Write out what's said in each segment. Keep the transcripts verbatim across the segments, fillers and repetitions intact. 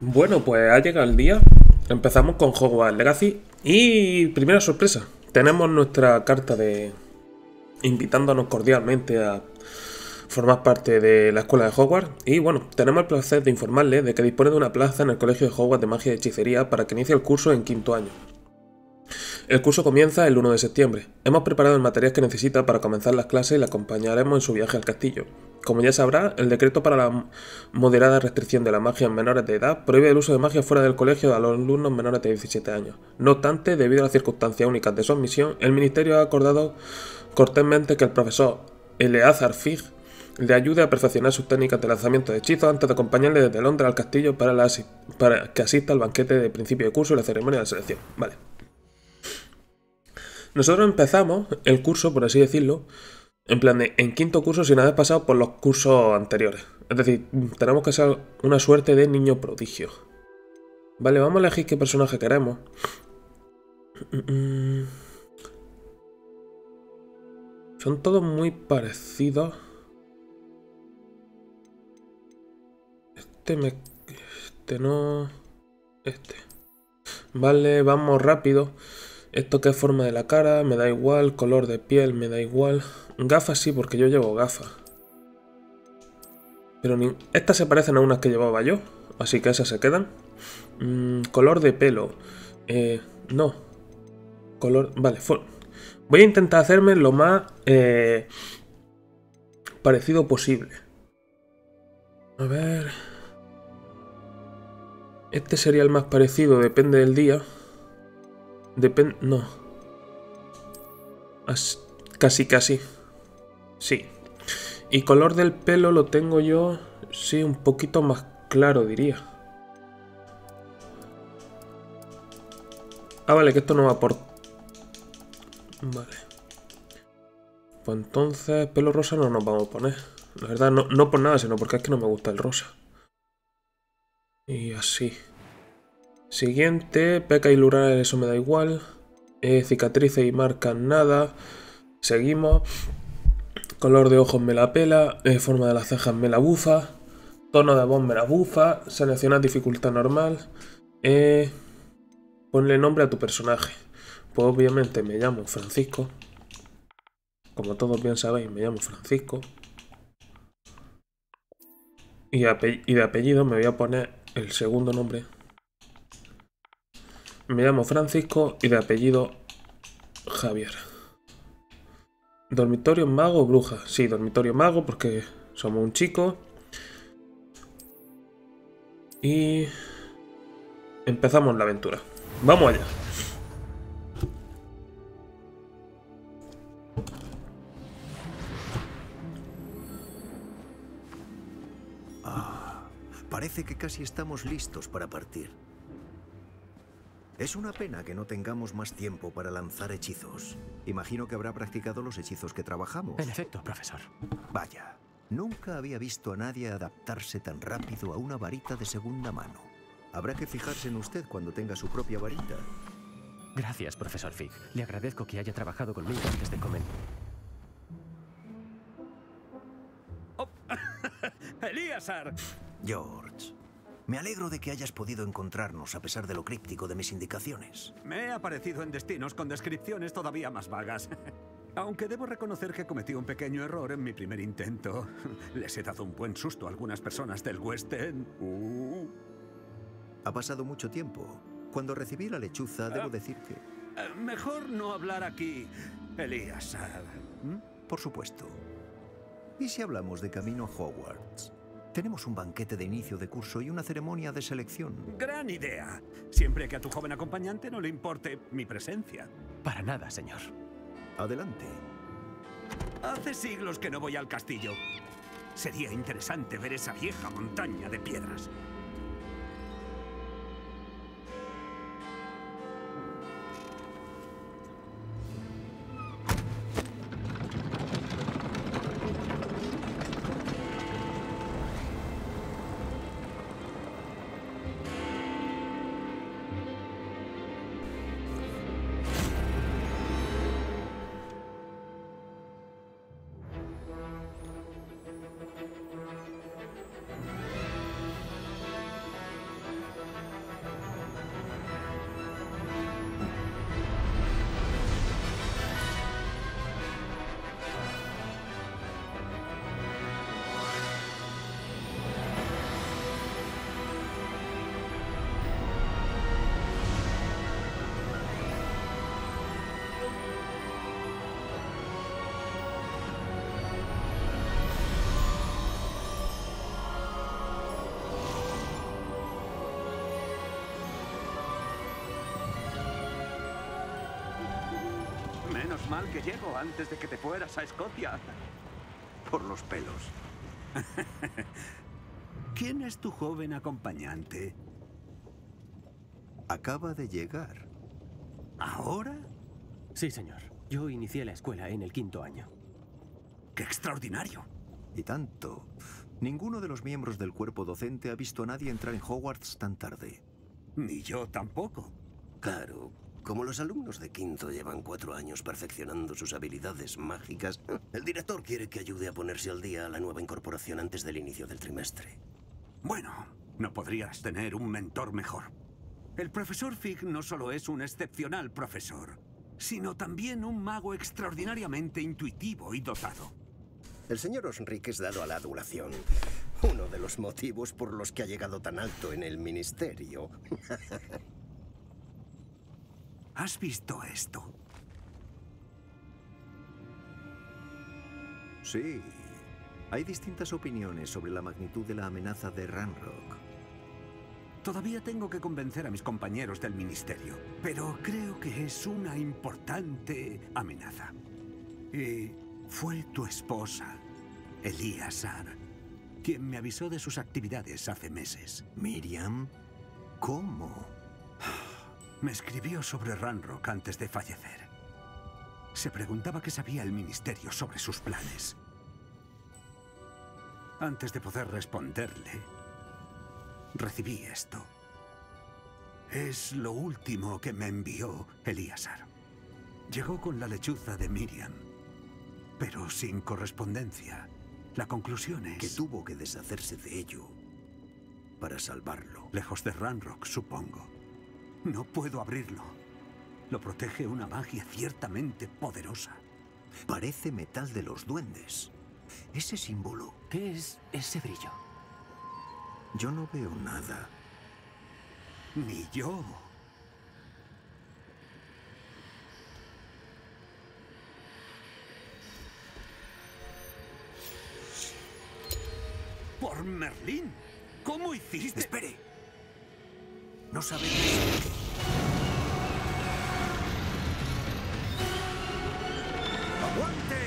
Bueno, pues ha llegado el día. Empezamos con Hogwarts Legacy. Y primera sorpresa. Tenemos nuestra carta de invitándonos cordialmente a formar parte de la escuela de Hogwarts. Y bueno, tenemos el placer de informarles de que dispone de una plaza en el colegio de Hogwarts de magia y hechicería para que inicie el curso en quinto año. El curso comienza el uno de septiembre. Hemos preparado el material que necesita para comenzar las clases y le acompañaremos en su viaje al castillo. Como ya sabrá, el decreto para la moderada restricción de la magia en menores de edad prohíbe el uso de magia fuera del colegio a los alumnos menores de diecisiete años. No obstante, debido a las circunstancias únicas de su admisión, el Ministerio ha acordado cortésmente que el profesor Eleazar Fig le ayude a perfeccionar sus técnicas de lanzamiento de hechizos antes de acompañarle desde Londres al castillo para, la, para que asista al banquete de principio de curso y la ceremonia de selección. Vale. Nosotros empezamos el curso, por así decirlo, en plan de en quinto curso sin haber pasado por los cursos anteriores. Es decir, tenemos que ser una suerte de niño prodigio. Vale, vamos a elegir qué personaje queremos. Son todos muy parecidos. Este me... Este no... Este. Vale, vamos rápido. Esto que es forma de la cara, me da igual. Color de piel, me da igual. Gafas sí, porque yo llevo gafas. Pero ni... estas se parecen a unas que llevaba yo, así que esas se quedan. Mm, color de pelo. Eh, no. Color... Vale, for... voy a intentar hacerme lo más eh, parecido posible. A ver... Este sería el más parecido, depende del día. Depende... No. As... Casi, casi. Sí. Y color del pelo lo tengo yo... Sí, un poquito más claro, diría. Ah, vale, que esto no va por... Vale. Pues entonces, pelo rosa no nos vamos a poner. La verdad, no, no por nada, sino porque es que no me gusta el rosa. Y así. Siguiente, peca y lunar, eso me da igual. Eh, cicatrices y marcas, nada. Seguimos. Color de ojos me la pela. Eh, forma de las cejas me la bufa. Tono de voz me la bufa. Seleccionar dificultad normal. Eh, ponle nombre a tu personaje. Pues obviamente me llamo Francisco. Como todos bien sabéis, me llamo Francisco. Y, y de apellido me voy a poner el segundo nombre. Me llamo Francisco y de apellido Javier. ¿Dormitorio mago o bruja? Sí, dormitorio mago porque somos un chico. Y empezamos la aventura. ¡Vamos allá! Ah, parece que casi estamos listos para partir. Es una pena que no tengamos más tiempo para lanzar hechizos. Imagino que habrá practicado los hechizos que trabajamos. En efecto, profesor. Vaya, nunca había visto a nadie adaptarse tan rápido a una varita de segunda mano. Habrá que fijarse en usted cuando tenga su propia varita. Gracias, profesor Fig. Le agradezco que haya trabajado conmigo antes de comer. Oh. ¡Eleazar! George, me alegro de que hayas podido encontrarnos a pesar de lo críptico de mis indicaciones. Me he aparecido en destinos con descripciones todavía más vagas. Aunque debo reconocer que cometí un pequeño error en mi primer intento. Les he dado un buen susto a algunas personas del West End. Uh. Ha pasado mucho tiempo. Cuando recibí la lechuza, debo uh, decir que... Uh, mejor no hablar aquí, Eleazar. ¿Mm? Por supuesto. ¿Y si hablamos de camino a Hogwarts? Tenemos un banquete de inicio de curso y una ceremonia de selección. Gran idea. Siempre que a tu joven acompañante no le importe mi presencia. Para nada, señor. Adelante. Hace siglos que no voy al castillo. Sería interesante ver esa vieja montaña de piedras. mal que llego antes de que te fueras a Escocia. Por los pelos. ¿Quién es tu joven acompañante? Acaba de llegar. ¿Ahora? Sí, señor. Yo inicié la escuela en el quinto año. ¡Qué extraordinario! Y tanto. Ninguno de los miembros del cuerpo docente ha visto a nadie entrar en Hogwarts tan tarde. Ni yo tampoco. Claro, como los alumnos de quinto llevan cuatro años perfeccionando sus habilidades mágicas, el director quiere que ayude a ponerse al día a la nueva incorporación antes del inicio del trimestre. Bueno, no podrías tener un mentor mejor. El profesor Fig no solo es un excepcional profesor, sino también un mago extraordinariamente intuitivo y dotado. El señor Osric es dado a la adulación. Uno de los motivos por los que ha llegado tan alto en el ministerio. ¿Has visto esto? Sí. Hay distintas opiniones sobre la magnitud de la amenaza de Ranrock. Todavía tengo que convencer a mis compañeros del ministerio, pero creo que es una importante amenaza. Y fue tu esposa, Elíasar, quien me avisó de sus actividades hace meses. ¿Miriam? ¿Cómo? Me escribió sobre Ranrock antes de fallecer. Se preguntaba qué sabía el ministerio sobre sus planes. Antes de poder responderle, recibí esto. Es lo último que me envió Elíasar. Llegó con la lechuza de Miriam, pero sin correspondencia. La conclusión es... Que tuvo que deshacerse de ello para salvarlo. Lejos de Ranrock, supongo. No puedo abrirlo. Lo protege una magia ciertamente poderosa. Parece metal de los duendes. Ese símbolo. ¿Qué es ese brillo? Yo no veo nada. Ni yo. ¡Por Merlín! ¿Cómo hiciste? ¡Espere! No sabemos. ¡Aguante!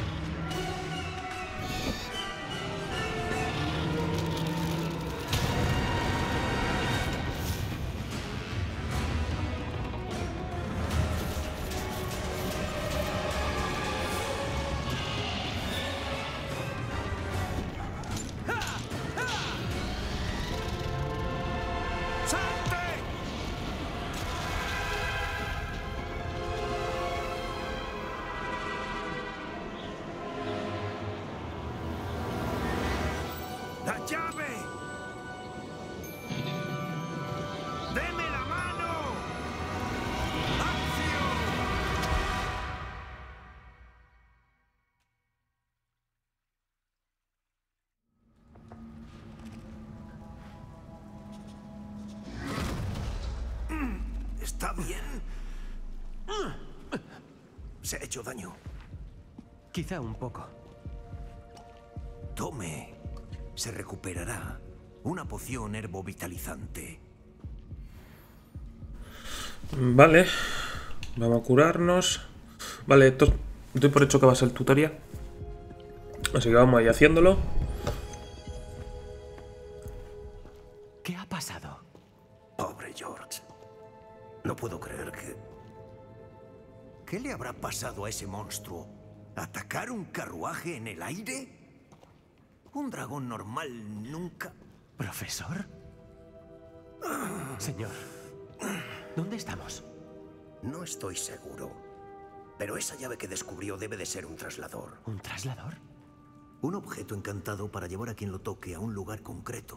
¡La llave! ¡Deme la mano! ¡Acción! ¿Está bien? ¿Se ha hecho daño? Quizá un poco. Tome. Se recuperará. Una poción herbovitalizante. Vale. Vamos a curarnos. Vale, esto doy por hecho que va a ser el tutorial. Así que vamos a ir haciéndolo. ¿Qué ha pasado? Pobre George. No puedo creer que... ¿Qué le habrá pasado a ese monstruo? ¿Atacar un carruaje en el aire? Un dragón normal nunca... ¿Profesor? Señor, ¿dónde estamos? No estoy seguro. Pero esa llave que descubrió debe de ser un traslador. ¿Un traslador? Un objeto encantado para llevar a quien lo toque a un lugar concreto.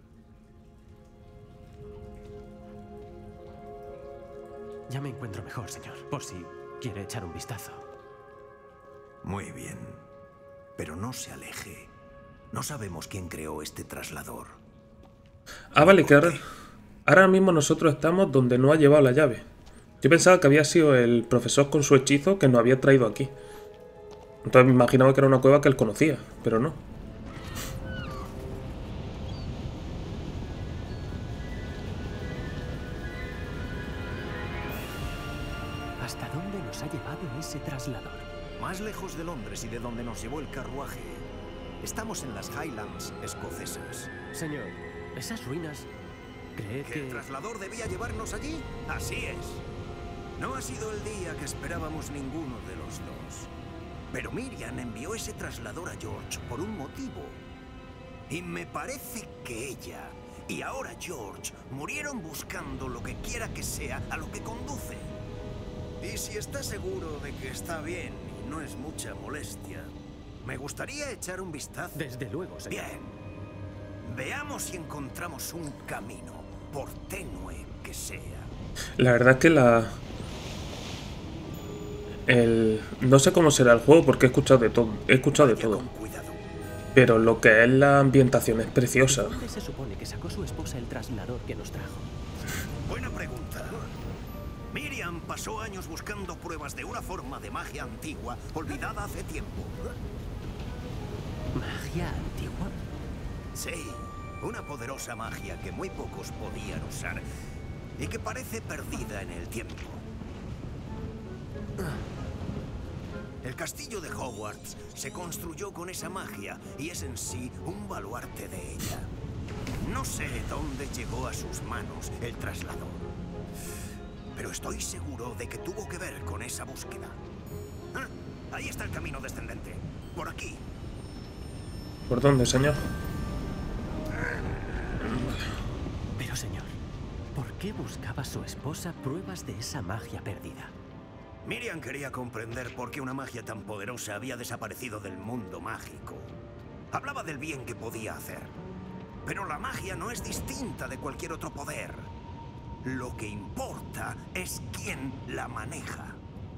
Ya me encuentro mejor, señor. Por si quiere echar un vistazo. Muy bien. Pero no se aleje. No sabemos quién creó este traslador. Ah, vale, que ahora, ahora mismo nosotros estamos donde no ha llevado la llave. Yo pensaba que había sido el profesor con su hechizo que nos había traído aquí. Entonces me imaginaba que era una cueva que él conocía, pero no. ¿Hasta dónde nos ha llevado ese traslador? Más lejos de Londres y de donde nos llevó el carruaje. Estamos en las Highlands escocesas. Señor, esas ruinas... ¿Cree ¿Que que...? el traslador debía llevarnos allí? Así es. No ha sido el día que esperábamos ninguno de los dos. Pero Miriam envió ese traslador a George por un motivo. Y me parece que ella y ahora George murieron buscando lo que quiera que sea a lo que conduce. Y si está seguro de que está bien y no es mucha molestia, me gustaría echar un vistazo. Desde luego, señor. Bien. Veamos si encontramos un camino, por tenue que sea. La verdad es que la... El... No sé cómo será el juego porque he escuchado de todo. He escuchado de Vaya todo. con cuidado. Pero lo que es la ambientación es preciosa. ¿Dónde se supone que sacó su esposa el traslador que nos trajo? Buena pregunta. Miriam pasó años buscando pruebas de una forma de magia antigua olvidada hace tiempo. ¿Magia antigua? Sí, una poderosa magia que muy pocos podían usar y que parece perdida en el tiempo. El castillo de Hogwarts se construyó con esa magia y es en sí un baluarte de ella. No sé dónde llegó a sus manos el traslador, pero estoy seguro de que tuvo que ver con esa búsqueda. Ah, ahí está el camino descendente. Por aquí. ¿Por dónde, señor? Pero, señor, ¿por qué buscaba su esposa pruebas de esa magia perdida? Miriam quería comprender por qué una magia tan poderosa había desaparecido del mundo mágico. Hablaba del bien que podía hacer. Pero la magia no es distinta de cualquier otro poder. Lo que importa es quién la maneja.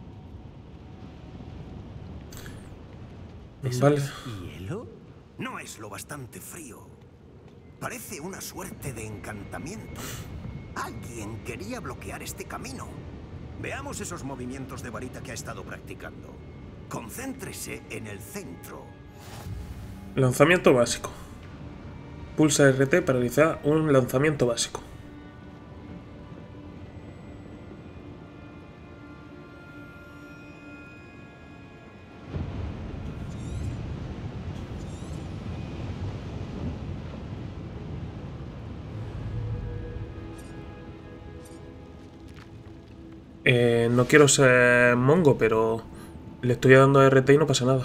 ¿Eso Vale. es hielo? No es lo bastante frío. Parece una suerte de encantamiento. Alguien quería bloquear este camino. Veamos esos movimientos de varita que ha estado practicando. Concéntrese en el centro. Lanzamiento básico. Pulsa R T para realizar un lanzamiento básico. Eh, no quiero ser mongo, pero le estoy dando R T y no pasa nada.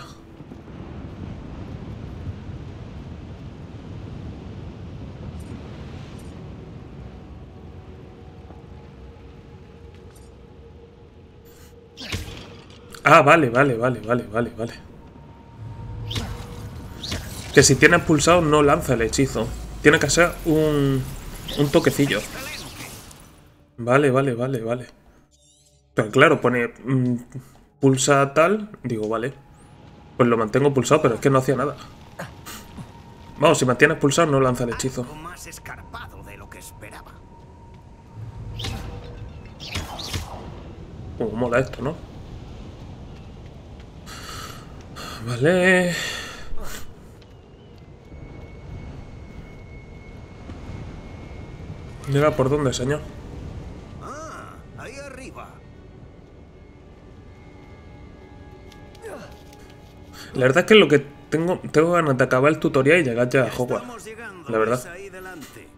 Ah, vale, vale, vale, vale, vale, vale. Que si tienes pulsado no lanza el hechizo. Tiene que ser un, un toquecillo. Vale, vale, vale, vale. Pero claro, pone mmm, pulsa tal. Digo, vale. Pues lo mantengo pulsado, pero es que no hacía nada. Vamos, si mantienes pulsado no lanza el hechizo. Algo más escarpado de lo que esperaba. Uh, mola esto, ¿no? Vale. Llega por dónde, señor. Ah, ahí arriba. La verdad es que lo que tengo tengo ganas de acabar el tutorial y llegar ya a Estamos Hogwarts. llegando, La verdad. ¿ves ahí delante?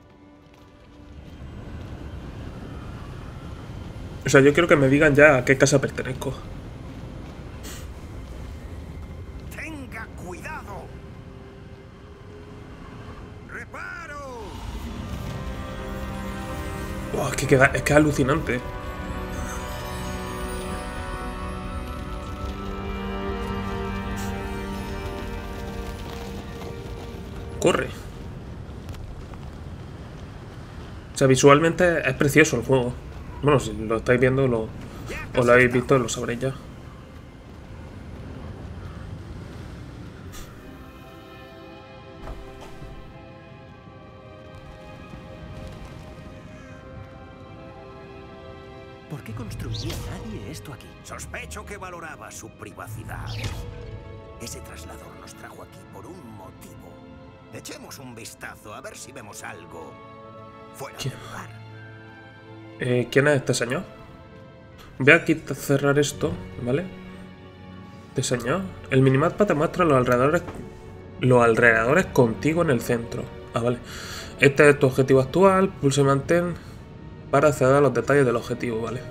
O sea, yo quiero que me digan ya a qué casa pertenezco. Tenga cuidado. Reparo. Buah, es que queda, es que es alucinante. Corre. O sea, visualmente es precioso el juego. Bueno, si lo estáis viendo lo, o lo habéis visto, lo sabréis ya. ¿Por qué construiría nadie esto aquí? Sospecho que valoraba su privacidad. Ese traslador nos trajo aquí por un motivo. Echemos un vistazo a ver si vemos algo fuera ¿Qué? de lugar. Eh, ¿Quién es este señor? Voy a quitar, cerrar esto, ¿vale? Diseñar. El minimapa te muestra los alrededores, los alrededores contigo en el centro. Ah, vale. Este es tu objetivo actual. Pulsa y mantén para acceder a los detalles del objetivo, ¿vale?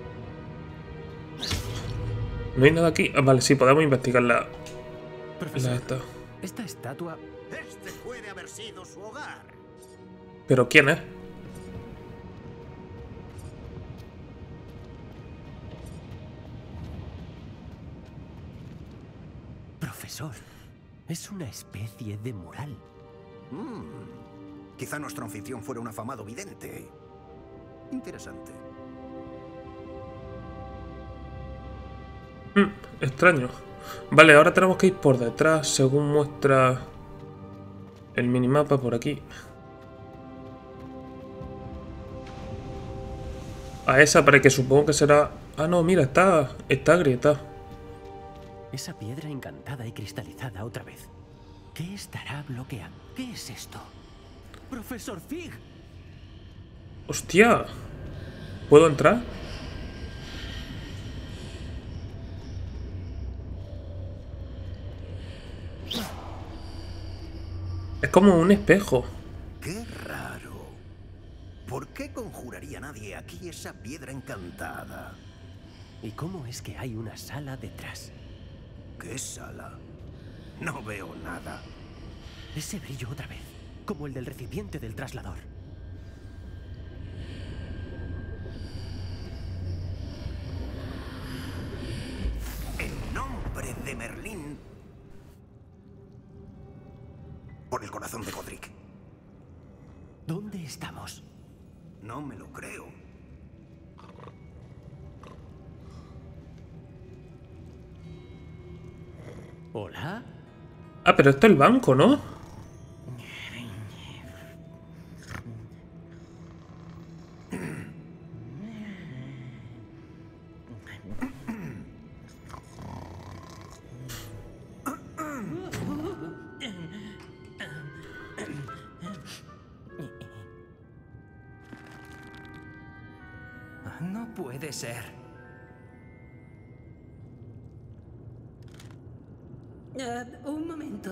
¿No hay nada aquí? Ah, vale, sí, podemos investigar la... Profesor, la esta. esta estatua... Este puede haber sido su hogar. ¿Pero quién es? Profesor, es una especie de mural. Mm, quizá nuestro anfitrión fuera un afamado vidente. Interesante. Mm, extraño. Vale, ahora tenemos que ir por detrás, según muestra el minimapa por aquí. A esa, para que supongo que será... Ah, no, mira, está, está agrietada. Esa piedra encantada y cristalizada otra vez. ¿Qué estará bloqueando? ¿Qué es esto? ¡Profesor Fig! ¡Hostia! ¿Puedo entrar? Es como un espejo. ¡Qué raro! ¿Por qué conjuraría nadie aquí esa piedra encantada? ¿Y cómo es que hay una sala detrás? ¿Qué sala? No veo nada. Ese brillo otra vez, como el del recipiente del traslador. En nombre de Merlín. Por el corazón de Godric. ¿Dónde estamos? No me lo creo. ¿Hola? Ah, pero esto es el banco, ¿no? No puede ser. Uh, un momento.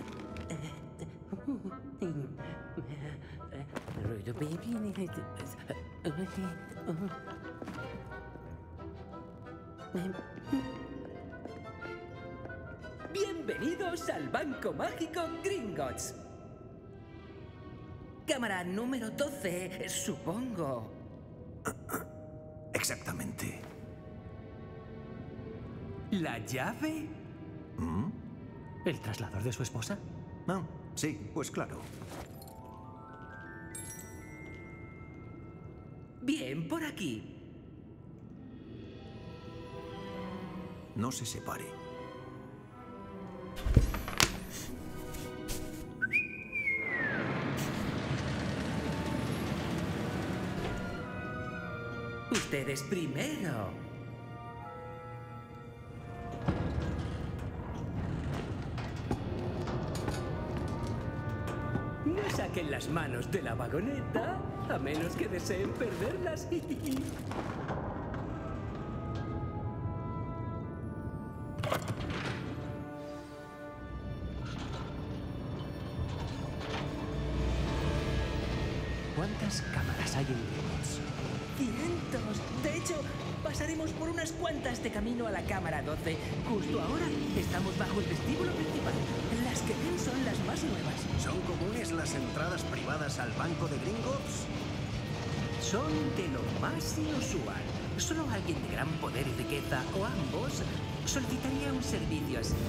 Bienvenidos al Banco Mágico Gringotts. Cámara número doce, supongo. Exactamente. ¿La llave? ¿Mm? ¿El traslador de su esposa? Ah, sí, pues claro. Bien, por aquí. No se separe. Ustedes primero. No saquen las manos de la vagoneta, a menos que deseen perderlas. ¿Cuántas cámaras hay en Gringotts? ¡Cientos! De hecho, pasaremos por unas cuantas de camino a la cámara doce. Justo ahora estamos bajo el vestíbulo principal. Las que ven son las más nuevas. ¿Son comunes las entradas privadas al banco de Gringotts? Son de lo más inusual. Solo alguien de gran poder y riqueza, o ambos, solicitaría un servicio así.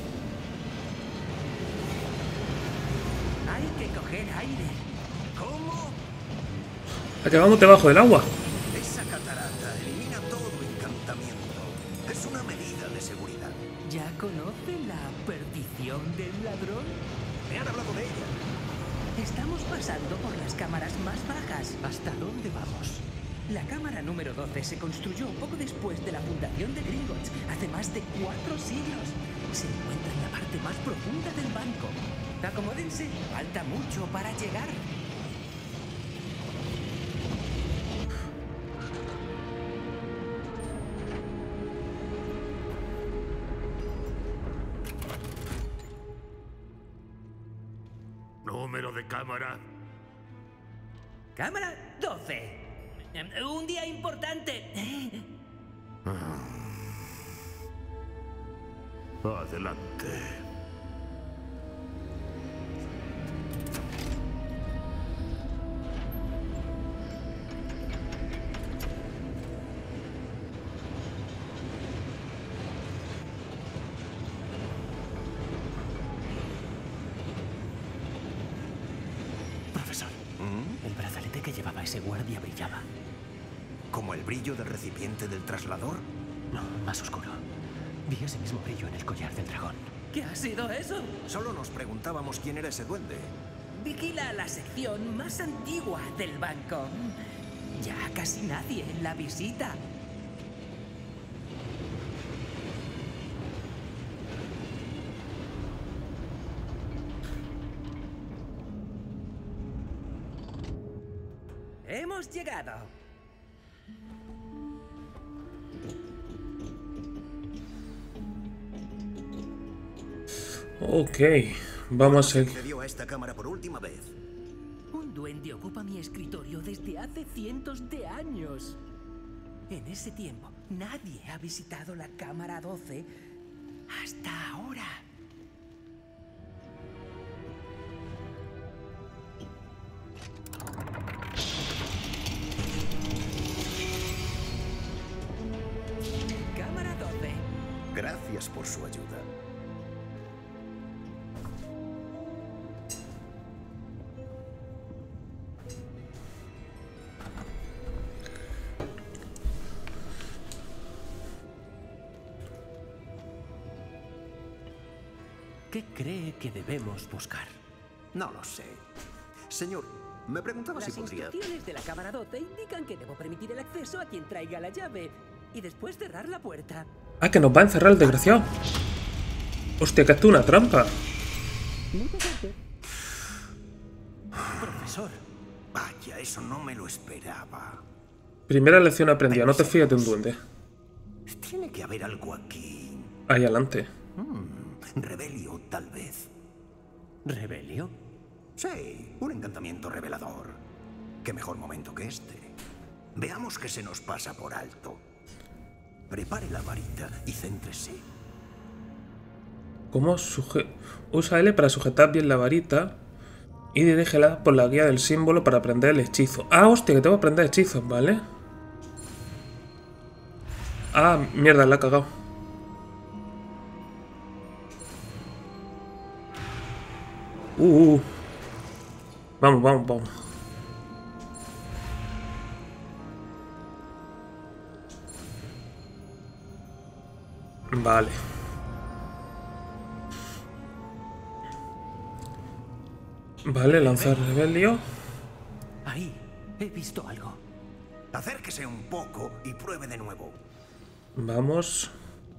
Hay que coger aire. ¿Cómo? ¿A que vamos debajo del agua? Esa catarata elimina todo encantamiento. Es una medida de seguridad. ¿Ya conoce la perdición del ladrón? Me han hablado de ella. Estamos pasando por las cámaras más bajas. ¿Hasta dónde vamos? La cámara número doce se construyó poco después de la fundación de Gringotts, hace más de cuatro siglos. Se encuentra en la parte más profunda del banco. Acomódense, falta mucho para llegar. de cámara? Cámara doce. Un día importante. Adelante. Profesor, ¿Mm? el brazalete que llevaba ese guardia brillaba. ¿Como el brillo del recipiente del traslador? No, más oscuro. Vi ese mismo brillo en el collar del dragón. ¿Qué ha sido eso? Solo nos preguntábamos quién era ese duende. Vigila la sección más antigua del banco. Ya casi nadie la visita. Hemos llegado. Ok, vamos a seguir. Accedió a esta cámara por última vez. Un duende ocupa mi escritorio desde hace cientos de años. En ese tiempo, nadie ha visitado la cámara doce hasta ahora. Cámara doce. Gracias por su ayuda. ¿Qué cree que debemos buscar? No lo sé. Señor, me preguntaba Las si podría... instrucciones de la cámara doce indican que debo permitir el acceso a quien traiga la llave y después cerrar la puerta. Ah, que nos va a encerrar el desgraciado. Hostia, que esto es una trampa. Profesor, Vaya, eso no me lo esperaba. Primera lección aprendida, no te fíes de un duende. Tiene que haber algo aquí. Ahí adelante. Mm, Rebelio, tal vez. ¿Rebelio? Sí, un encantamiento revelador. Qué mejor momento que este. Veamos qué se nos pasa por alto. Prepare la varita y céntrese. ¿Cómo suje... Usa L para sujetar bien la varita y dirígela por la guía del símbolo para aprender el hechizo. Ah, hostia, que tengo que aprender hechizos, ¿vale? Ah, mierda, la he cagado. Uh, uh. Vamos, vamos, vamos. Vale. Vale, lanzar rebelio. Ahí, he visto algo. Acérquese un poco y pruebe de nuevo. Vamos.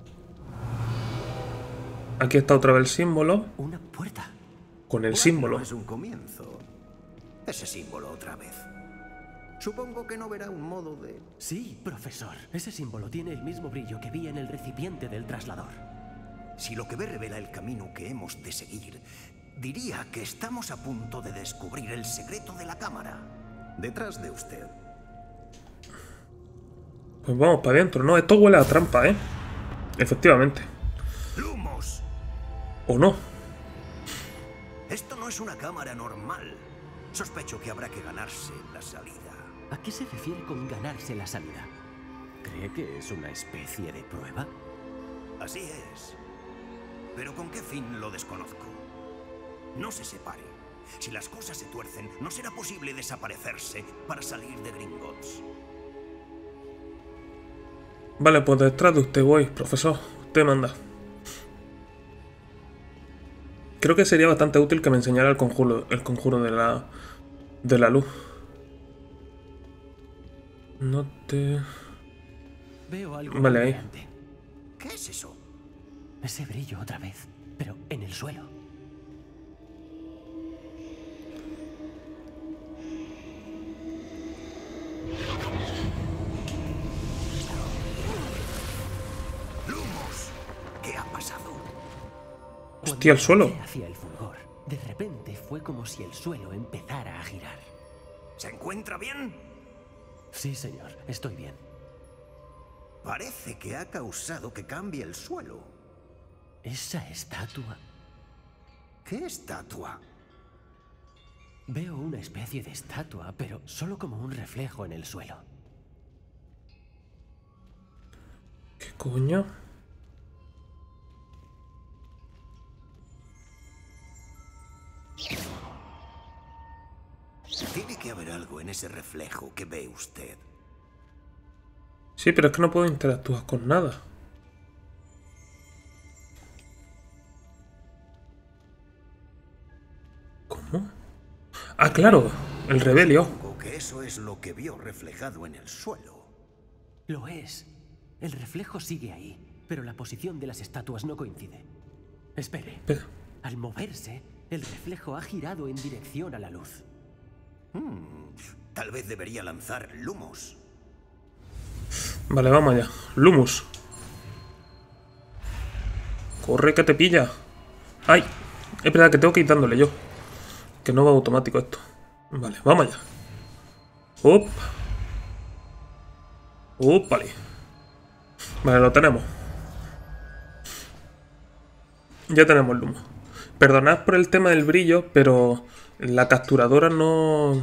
Aquí está otra vez el símbolo. Una puerta. Con el Bueno, símbolo. Es un comienzo. Ese símbolo otra vez. Supongo que no verá un modo de... Sí, profesor. Ese símbolo tiene el mismo brillo que vi en el recipiente del traslador. Si lo que ve revela el camino que hemos de seguir, diría que estamos a punto de descubrir el secreto de la cámara. Detrás de usted. Pues vamos para adentro, ¿no? Esto huele a trampa, ¿eh? Efectivamente. ¡Lumos! ¿O no? Esto no es una cámara normal. Sospecho que habrá que ganarse la salida. ¿A qué se refiere con ganarse la salida? ¿Cree que es una especie de prueba? Así es. Pero ¿con qué fin lo desconozco? No se separe. Si las cosas se tuercen, no será posible desaparecerse para salir de Gringotts. Vale, pues detrás de usted voy, profesor. Usted manda. Creo que sería bastante útil que me enseñara el conjuro, el conjuro de la, de la luz. No te... Veo algo Vale, ahí. brillante. ¿Qué es eso? Ese brillo otra vez, pero en el suelo. ¡Lumos! ¿Qué ha pasado? Hostia, el suelo. Miré hacia el fulgor. De repente fue como si el suelo empezara a girar. ¿Se encuentra bien? Sí, señor, estoy bien. Parece que ha causado que cambie el suelo. ¿Esa estatua? ¿Qué estatua? Veo una especie de estatua, pero solo como un reflejo en el suelo. ¿Qué coño? Tiene que haber algo en ese reflejo que ve usted. Sí, pero es que no puedo interactuar con nada. ¿Cómo? Ah, claro, el Rebelio. Supongo que eso es lo que vio reflejado en el suelo. Lo es. El reflejo sigue ahí, pero la posición de las estatuas no coincide. Espere. Pero- Al moverse, el reflejo ha girado en dirección a la luz. Hmm, tal vez debería lanzar Lumos. Vale, vamos allá. Lumus. Corre que te pilla. ¡Ay! Espera, que tengo que ir dándole yo. Que no va automático esto. Vale, vamos allá. ¡Up! ¡Up! Vale. Vale, lo tenemos. Ya tenemos el Lumus. Perdonad por el tema del brillo, pero la capturadora no...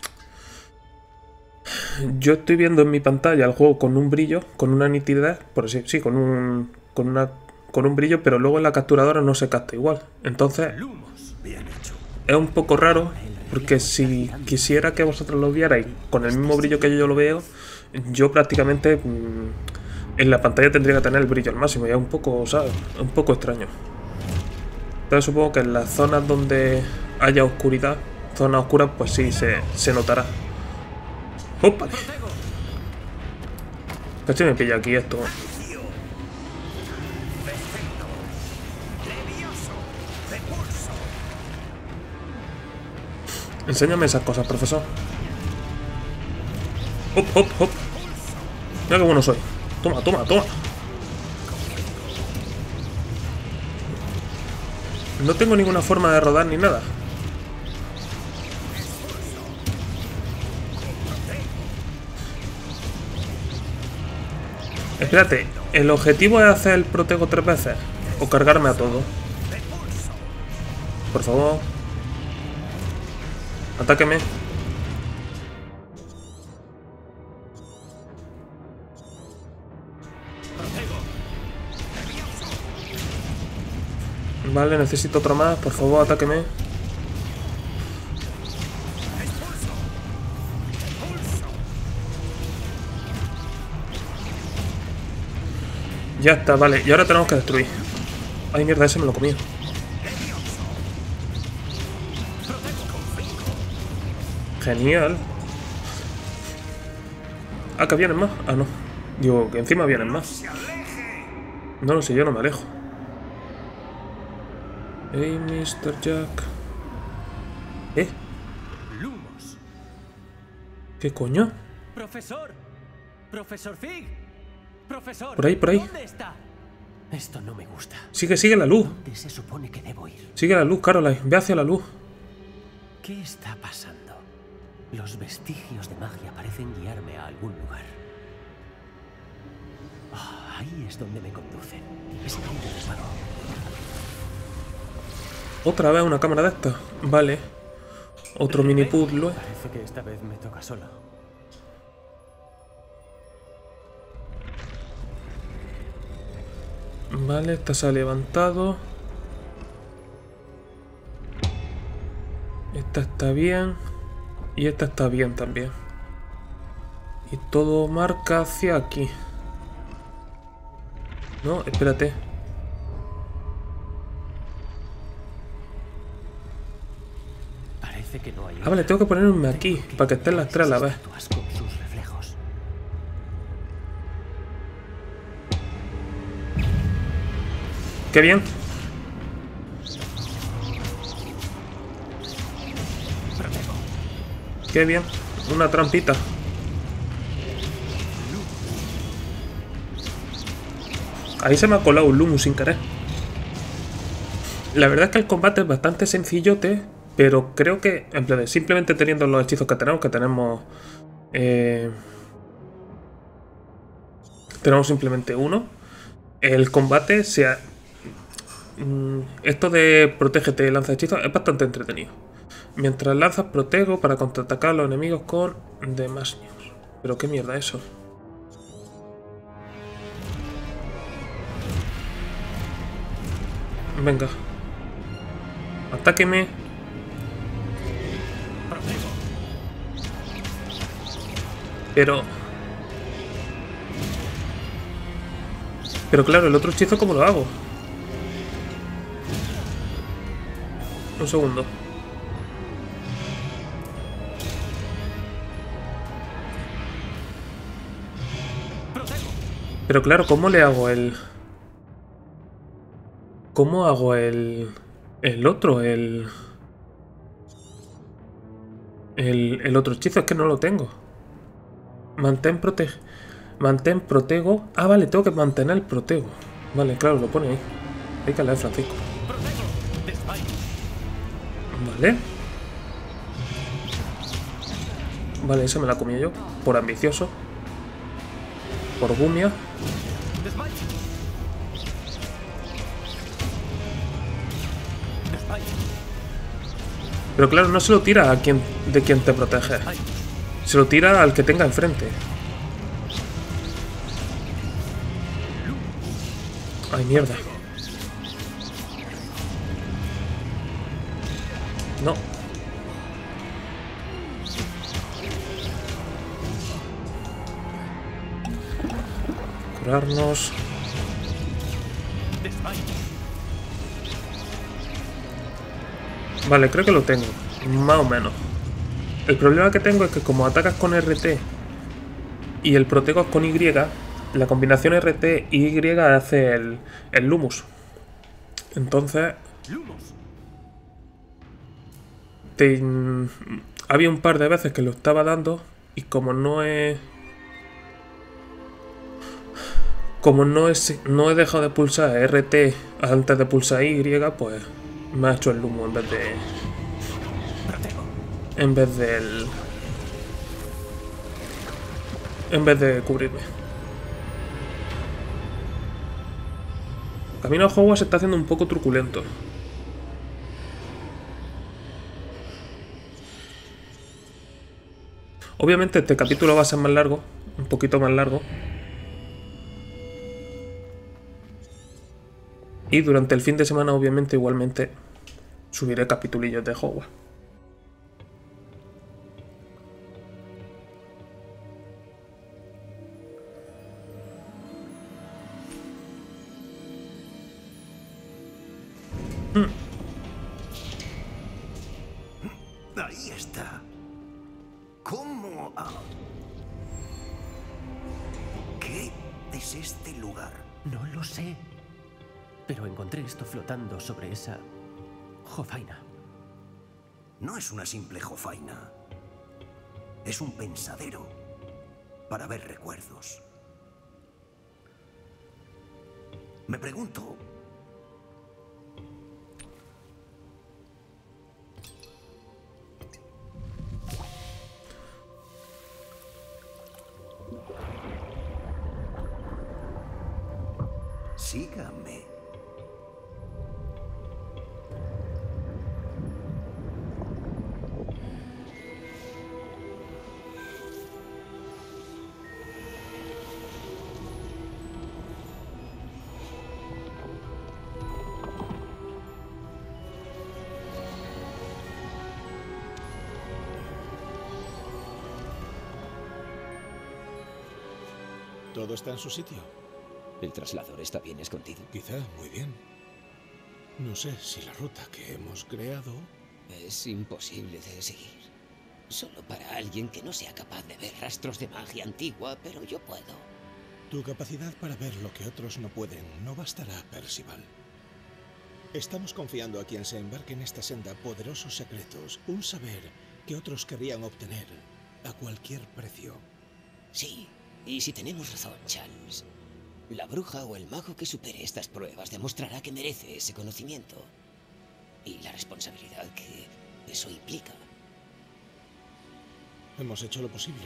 Yo estoy viendo en mi pantalla el juego con un brillo, con una nitidez, por así, sí, con un, con una, con un brillo, pero luego en la capturadora no se capta igual. Entonces Bien hecho. es un poco raro, porque si quisiera que vosotros lo vierais con el mismo brillo que yo lo veo, yo prácticamente mmm, en la pantalla tendría que tener el brillo al máximo, y es un poco, ¿sabes? Un poco extraño. Entonces supongo que en las zonas donde haya oscuridad, zonas oscuras, pues sí se, se notará. ¡Opa! Casi me pilla aquí esto. Enséñame esas cosas, profesor. ¡Hop, hop, hop! Mira qué bueno soy. Toma, toma, toma. No tengo ninguna forma de rodar ni nada. Espérate, ¿el objetivo es hacer el protego tres veces? ¿O cargarme a todo? Por favor. Atáqueme. Vale, necesito otro más. Por favor, atáqueme. Ya está, vale. Y ahora tenemos que destruir. Ay, mierda, ese me lo comí. Genial. Ah, que vienen más. Ah, no. Digo, que encima vienen más. No lo sé, yo no me alejo. Hey, mister Jack. ¿Eh? Lumos. ¿Qué coño? Profesor. Profesor Fig. Profesor. Por ahí, por ahí. ¿Dónde está? Esto no me gusta. Sigue, sigue la luz. ¿Dónde se supone que debo ir? Sigue la luz, Caroline. Ve hacia la luz. ¿Qué está pasando? Los vestigios de magia parecen guiarme a algún lugar. Ah, ahí es donde me conducen. Ese aire de fuego. Otra vez una cámara de estas. Vale. Otro mini puzzle. Parece que esta vez me toca solo. Vale, esta se ha levantado. Esta está bien. Y esta está bien también. Y todo marca hacia aquí. No, espérate. Parece que no hay. Ah, vale, tengo que ponerme aquí para que estén las tres a la vez. Estatuas con sus reflejos. ¡Qué bien! ¡Qué bien! Una trampita. Ahí se me ha colado un Lumus sin querer. La verdad es que el combate es bastante sencillote, pero creo que, en plan, simplemente teniendo los hechizos que tenemos, que tenemos... Eh, tenemos simplemente uno. El combate se ha, mm, esto de protégete y lanza hechizos es bastante entretenido. Mientras lanzas protego para contraatacar a los enemigos con demás news. Pero qué mierda eso. Venga. Atáqueme. Pero... Pero claro, el otro hechizo, ¿cómo lo hago? Un segundo. Pero claro, ¿cómo le hago el...? ¿Cómo hago el... el otro? El... El, el otro hechizo, es que no lo tengo. Mantén protege... Mantén protego... Ah, vale, tengo que mantener el protego. Vale, claro, lo pone ahí. Hay que leer Francisco. Vale. Vale, esa me la comí yo. Por ambicioso. Por Gumia. Pero claro, no se lo tira a quien de quien te protege. Se lo tira al que tenga enfrente. Ay, mierda. No. Curarnos. Vale, creo que lo tengo. Más o menos. El problema que tengo es que como atacas con R T y el protego es con Y, la combinación R T y Y hace el, el Lumus. Entonces... Te, había un par de veces que lo estaba dando y como no he... Como no, es, no he dejado de pulsar R T antes de pulsar Y, pues me ha hecho el Lumus en vez de... En vez del... En vez de cubrirme. Camino a Hogwarts se está haciendo un poco truculento. Obviamente este capítulo va a ser más largo. Un poquito más largo. Y durante el fin de semana, obviamente, igualmente subiré capitulillos de Hogwarts. Ahí está. ¿Cómo? Ah? ¿Qué es este lugar? No lo sé. Pero encontré esto flotando sobre esa jofaina. No es una simple jofaina. Es un pensadero para ver recuerdos. Me pregunto... Sígame. ¿Todo está en su sitio? El traslador está bien escondido. Quizá muy bien. No sé si la ruta que hemos creado... Es imposible de seguir. Solo para alguien que no sea capaz de ver rastros de magia antigua, pero yo puedo. Tu capacidad para ver lo que otros no pueden no bastará, Percival. Estamos confiando a quien se embarque en esta senda poderosos secretos, un saber que otros querrían obtener a cualquier precio. Sí, y si tenemos razón, Charles, la bruja o el mago que supere estas pruebas demostrará que merece ese conocimiento. y la responsabilidad que eso implica. Hemos hecho lo posible.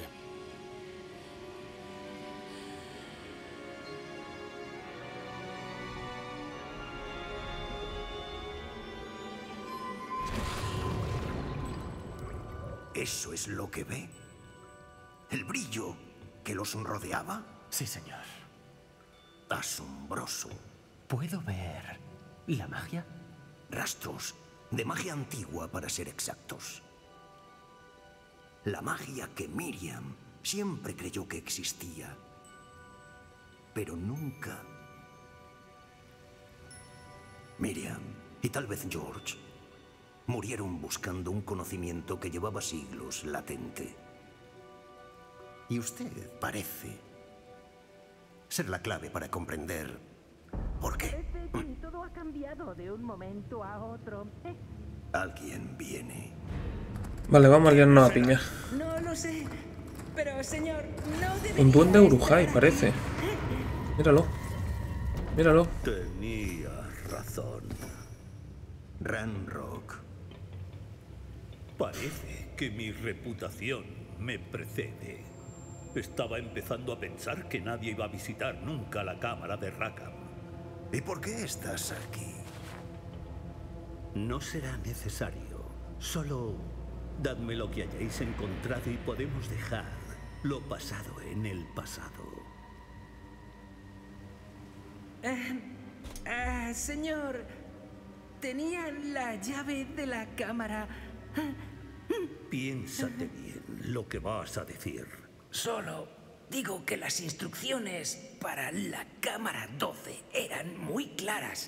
¿Eso es lo que ve? ¿El brillo que los rodeaba? Sí, señor. Asombroso. ¿Puedo ver la magia? Rastros de magia antigua, para ser exactos. La magia que Miriam siempre creyó que existía, pero nunca. Miriam, y tal vez George, murieron buscando un conocimiento que llevaba siglos latente. Y usted parece ser la clave para comprender por qué. Parece que todo ha cambiado de un momento a otro. ¿eh? Alguien viene. Vale, vamos a liarnos a piña. No lo sé, pero señor, no debería... Un duende Urujai, parece. Míralo. Míralo. Tenía razón. Ranrock. Parece que mi reputación me precede. Estaba empezando a pensar que nadie iba a visitar nunca la cámara de Rackham. ¿Y por qué estás aquí? No será necesario. Solo dadme lo que hayáis encontrado y podemos dejar lo pasado en el pasado. Eh, eh, señor, tenía la llave de la cámara. Piénsate bien lo que vas a decir. Solo digo que las instrucciones para la cámara doce eran muy claras.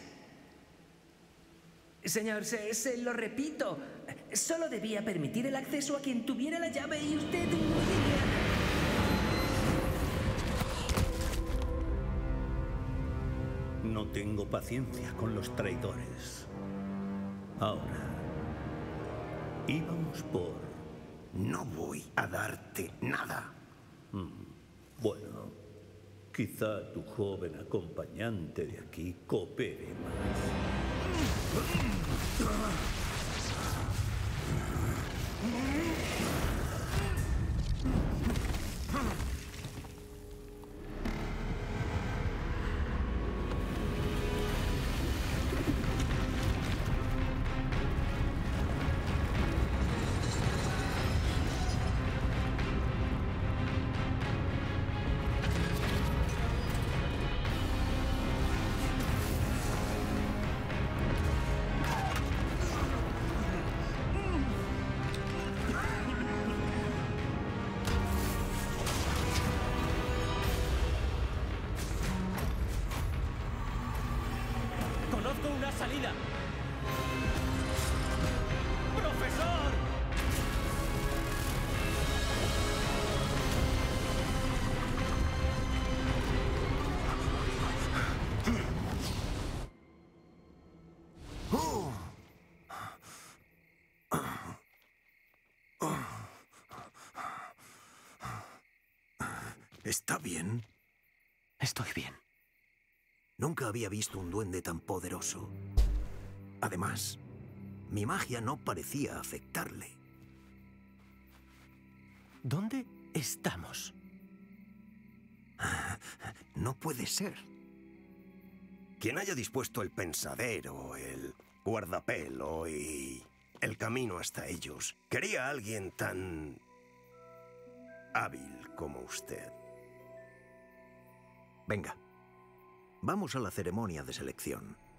Señor, se, se lo repito. Solo debía permitir el acceso a quien tuviera la llave y usted no debía... No tengo paciencia con los traidores. Ahora, íbamos por... No voy a darte nada. Bueno, quizá tu joven acompañante de aquí coopere más. ¡Conozco una salida! ¡Profesor! ¿Está bien? Estoy bien. Nunca había visto un duende tan poderoso. Además, mi magia no parecía afectarle. ¿Dónde estamos? No puede ser. Quien haya dispuesto el pensadero, el guardapelo y el camino hasta ellos, quería a alguien tan hábil como usted. Venga, vamos a la ceremonia de selección.